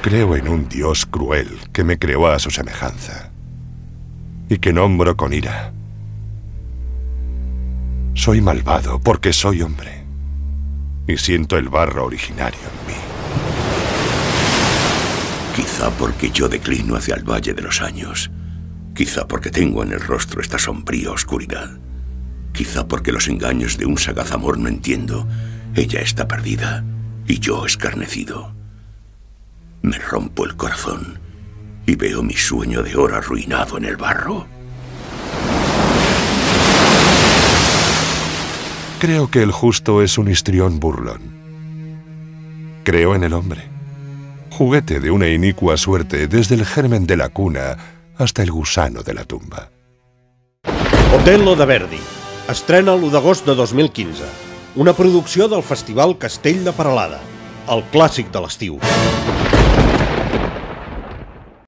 Creo en un Dios cruel que me creó a su semejanza y que nombro con ira. Soy malvado porque soy hombre y siento el barro originario en mí. Quizá porque yo declino hacia el valle de los años. Quizá porque tengo en el rostro esta sombría oscuridad. Quizá porque los engaños de un sagaz amor no entiendo. Ella está perdida y yo escarnecido. Me rompo el corazón y veo mi sueño de oro arruinado en el barro. Creo que el justo es un histrión burlón. Creo en el hombre, juguete de una inicua suerte desde el germen de la cuna hasta el gusano de la tumba. Otello de Verdi. Estrena l'1 d'agost de 2015. Una producció del Festival Castell de Peralada, el clàssic de l'estiu.